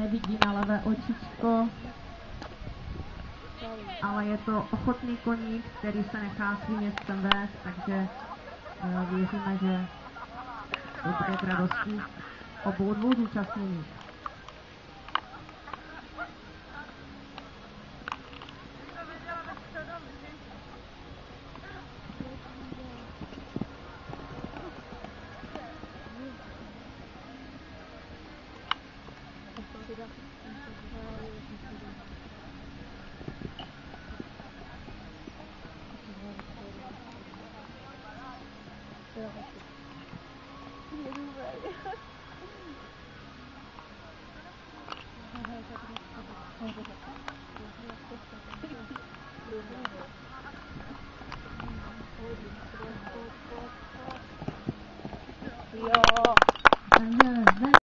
nevidí na levé očičko, ale je to ochotný koník, který se nechá svým městem vést, takže věříme, že to bude k radosti obou dvou zúčastněných.